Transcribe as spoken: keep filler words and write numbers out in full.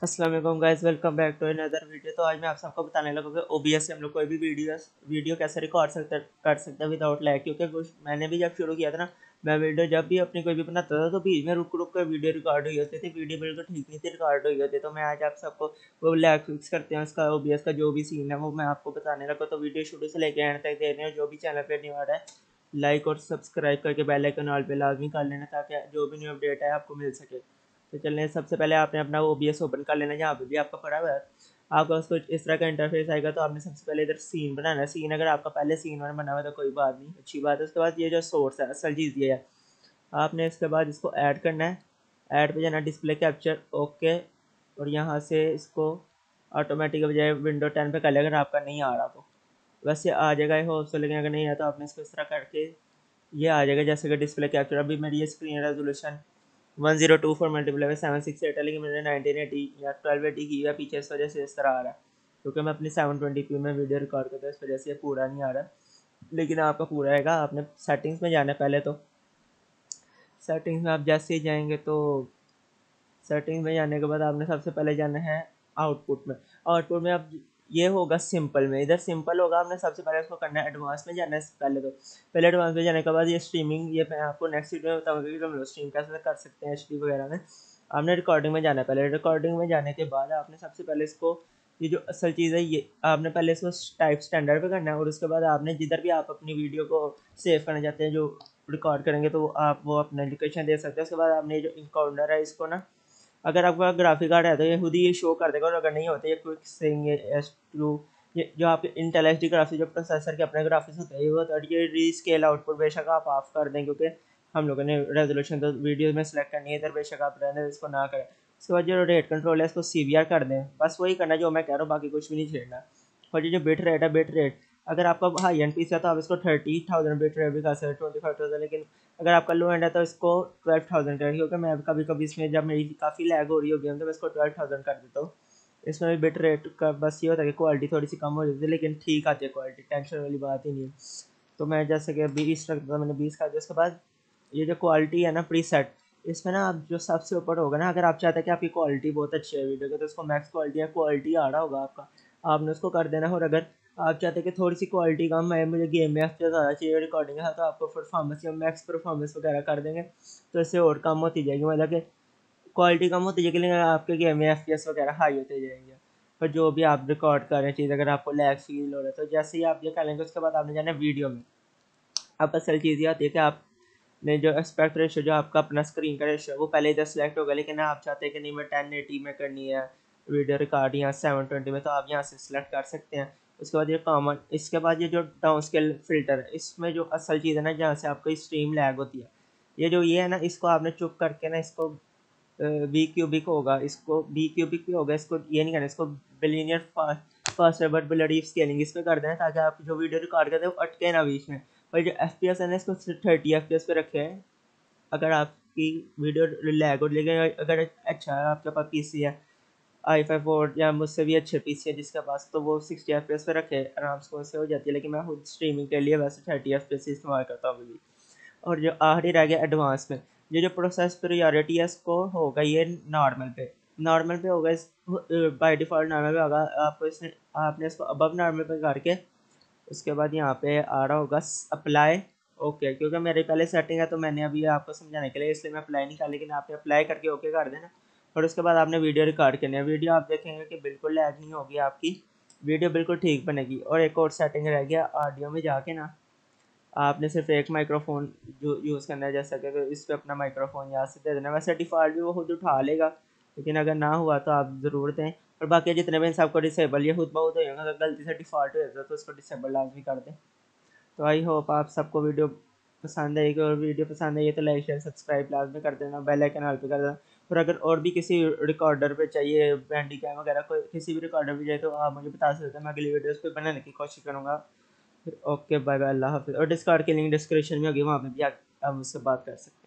अस्सलाम वालेकुम guys, welcome back to another video. तो आज मैं आप सबको बताने लगा कि ओबीएस से हम लोग कोई भी वीडियो वीडियो कैसे रिकॉर्ड सकते कर सकते हैं विदाउट लैग। क्योंकि कुछ मैंने भी जब शुरू किया था ना, मैं वीडियो जब भी अपनी कोई भी बनाता था तो बीच में रुक रुक कर वीडियो रिकॉर्ड हुई होती थी, वीडियो बिल्कुल ठीक नहीं थी रिकॉर्ड हुई होती। तो मैं आज आप सबको वो लैग फिक्स करते हैं उसका ओबीएस का जो भी सीन है वो मैं आपको बताने लगा। तो वीडियो शुरू से लेकर एंड तक देख रहे हैं। जो भी चैनल पर न्यू आ रहा है लाइक और सब्सक्राइब करके बेल आइकन ऑल पे लाजमी कर लेना ताकि जो भी न्यू अपडेट है आपको मिल सके। तो चलने सबसे पहले आपने अपना ओ बी एस ओपन कर लेना, जहाँ पे भी आपका पड़ा हुआ है आपका उसको इस तरह का इंटरफेस आएगा। तो आपने सबसे पहले इधर सीन बनाना है। सीन अगर आपका पहले सीन वन बना हुआ है तो कोई बात नहीं, अच्छी बात है। उसके बाद ये जो सोर्स है असल चीज़ ये है, आपने इसके बाद इसको ऐड करना है। ऐड पे जाना, डिस्प्ले कैप्चर ओके, और यहाँ से इसको ऑटोमेटिक बजाय विंडो टेन पे कर लिया अगर आपका नहीं आ रहा तो। वैसे आ जाएगा ये होप से, लेकिन अगर नहीं आया तो आपने इसको इस तरह करके ये आ जाएगा जैसे कि डिस्प्ले कैप्चर। अभी मेरी ये screen resolution one zero two four multiply में सेवन सिक्स एट है, लेकिन मैंने नाइनटीन एटी या ट्वेल्व एटी की है पीछे, इस वजह से इस तरह आ रहा है। क्योंकि मैं अपनी सेवन ट्वेंटी पी में वीडियो रिकॉर्ड करता हूँ, इस वजह से ये पूरा नहीं आ रहा, लेकिन आपका पूरा आएगा। आपने सेटिंग्स में जाना है पहले। तो सेटिंग्स में आप जैसे ही जाएंगे तो सेटिंग में जाने के बाद आपने सबसे पहले जाना है आउटपुट में। आउटपुट में अब ये होगा सिंपल में, इधर सिंपल होगा। आपने सबसे पहले उसको करना है एडवांस में जाना है पहले। तो पहले एडवांस में जाने के बाद ये स्ट्रीमिंग, ये मैं आपको नेक्स्ट वीडियो में बताऊंगा कि हम लोग स्ट्रीम कैसे कर सकते हैं एच डी वगैरह में। आपने रिकॉर्डिंग में जाना है पहले। रिकॉर्डिंग में जाने के बाद आपने सबसे पहले इसको, ये जो असल चीज़ है ये आपने पहले इसको टाइप स्टैंडर्ड पे करना है। और उसके बाद आपने जिधर भी आप अपनी वीडियो को सेव करना चाहते हैं जो रिकॉर्ड करेंगे तो आप वो अपना लोकेशन दे सकते हैं। उसके बाद आपने जो इनकाउंटर है इसको ना, अगर आपका ग्राफिक कार्ड है तो ये खुद ही ये शो कर देगा, और अगर नहीं होता ये क्विक सिंग एस टू, ये जो आपके इंटेल एच डी ग्राफिक जो प्रोसेसर के अपने ग्राफिक्स होते हैं ये वो, और ये री स्केल आउटपुट बेशक आप ऑफ कर दें क्योंकि हम लोगों ने रेजोल्यूशन तो वीडियो में सेलेक्ट करनी है, इधर बेशक आप रहने इसको ना करें। उसके बाद जो रेट कंट्रोल है इसको सी वी आर कर दें, बस वही करना जो मैं कह रहा हूँ, बाकी कुछ भी नहीं छेड़ना। और ये जो बिट रेट है, बिट रेट अगर आपका हाई एंड पीस है तो आप इसको थर्टी थाउजेंड बिट रेट भी कर सकते हैं, ट्वेंटी फाइव थाउजेंड। लेकिन अगर आपका लो एंड है तो इसको ट्वेल्व थाउजेंड करें, क्योंकि मैं कभी कभी इसमें जब मेरी काफ़ी लैग हो रही होगी तो मैं इसको ट्वेल्व थाउजेंड कर देता हूँ। इसमें भी बिट रेट का बस ये होता है कि क्वालिटी थोड़ी सी कम हो जाती है, लेकिन ठीक आती है क्वालिटी, टेंशन वाली बात ही नहीं है। तो मैं जैसे कि बीस रखता था, मैंने बीस कर दिया। उसके बाद ये जो क्वालिटी है ना प्री सेट, इसमें ना आप जो सबसे ऊपर होगा ना, अगर आप चाहते हैं कि आपकी क्वालिटी बहुत अच्छी है वीडियो की तो उसको मैक्स क्वालिटी या क्वालिटी आ रहा होगा आपका, आपने उसको कर देना है। और अगर आप चाहते हैं कि थोड़ी सी क्वालिटी कम है, मुझे गेम में एफ ज़्यादा चाहिए रिकॉर्डिंग है, तो आपको परफॉर्मेंस या मैक्स परफॉर्मेंस वगैरह कर देंगे तो इससे और कम होती जाएगी, मतलब कि क्वालिटी कम होती जाएगी लेकिन आपके गेम में एफ पी एस वगैरह हाई होते जाएंगे। पर जो भी आप रिकॉर्ड कर रहे हैं चीज़, अगर आपको लैग फील हो रहा है तो जैसे ही आप ये कर लेंगे उसके बाद आपने जाना है वीडियो में। अब असल चीज़ ये आती है कि आपने जो एस्पेक्ट रेशो, जो आपका अपना स्क्रीन का रेशो है वो पहले इधर सेलेक्ट होगा, लेकिन आप चाहते हैं कि नहीं मैं टेन एटी में करनी है वीडियो रिकॉर्ड या सेवन ट्वेंटी में, तो आप यहाँ से सिलेक्ट कर सकते हैं। उसके बाद ये कॉमन, इसके बाद ये जो डाउन स्केल फिल्टर है, इसमें जो असल चीज़ है ना जहाँ से आपकी स्ट्रीम लैग होती है, ये जो ये है ना इसको आपने चुप करके ना इसको बी क्यूबिक होगा, इसको बी क्यूबिक भी होगा, इसको ये नहीं करना, इसको bilinear fast but bloody scaling इसमें कर दें ताकि आप जो वीडियो रिकॉर्ड करते हैं वो अटके ना बीच में। और जो एफ पी एस है ना इसको थर्टी एफ पी एस पे रखे हैं अगर आपकी वीडियो लैग हो। लेकिन अगर अच्छा है आपके पास पी सी है आई फाइव फोर या मुझसे भी अच्छे पी सी है जिसके पास, तो वो सिक्सटी एफ पी एस पे रखे आराम से उससे हो जाती है। लेकिन मैं खुद स्ट्रीमिंग के लिए वैसे थर्टी एफ पी एस इस्तेमाल करता हूँ अभी भी। और जो आखिरी रह गया एडवांस में, ये जो प्रोसेस प्रायोरिटी है इसको होगा ये नॉर्मल पे, नॉर्मल पे होगा इस बाय डिफ़ॉल्ट नॉर्मल पे होगा। आपको इसने आपने इसको अबव नॉर्मल पे करके उसके बाद यहाँ पे आ रहा होगा अप्लाई ओके। क्योंकि मेरी पहले सेटिंग है तो मैंने अभी आपको समझाने के लिए इसलिए मैं अप्लाई नहीं कर, लेकिन आपने अप्लाई करके ओके कर देना। और उसके बाद आपने वीडियो रिकॉर्ड करनी है। वीडियो आप देखेंगे कि बिल्कुल लैग नहीं होगी, आपकी वीडियो बिल्कुल ठीक बनेगी। और एक और सेटिंग रह गया, ऑडियो में जाके ना आपने सिर्फ एक माइक्रोफोन जो यूज़ करना है, जैसा कि इस पर अपना माइक्रोफोन यहाँ से दे देना। वैसे डिफ़ॉल्ट भी वो खुद उठा लेगा, लेकिन अगर ना हुआ तो आप ज़रूर दें। और बाकी जितने भी सबको डिसेबल ये खुद बहुत हो जाएगा, अगर गलती से डिफ़ॉल्ट हो जाता है तो उसको डिसेबल लाजमी कर दें। तो आई होप आप सबको वीडियो पसंद आएगी, और वीडियो पसंद आई तो लाइक शेयर सब्सक्राइब लाजमी कर देना, बेल आइकन ऑल पे कर देना। और अगर और भी किसी रिकॉर्डर पे चाहिए, बैंडी कैम वगैरह कोई किसी भी रिकॉर्डर पे चाहिए तो आप मुझे बता सकते हैं, मैं अगली वीडियोस पे बनाने की कोशिश करूँगा। फिर ओके बाय बाय, अल्लाह हाफिज़। और डिस्कॉर्ड की लिंक डिस्क्रिप्शन में होगी, वहाँ पे भी आप आप मुझसे बात कर सकते हैं।